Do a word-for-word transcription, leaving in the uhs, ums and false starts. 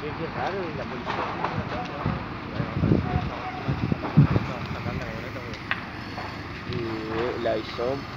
Qué, qué raro, y la policía aquí por acá, ¿no? Bueno, vamos a ver si esta última que está pasando esto, va a sacar la camioneta, porque... Y le avisó